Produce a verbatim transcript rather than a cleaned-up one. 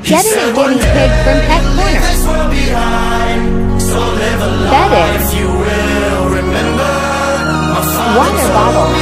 Getting a guinea pig from Pet Corner. Bedding. Water bottle.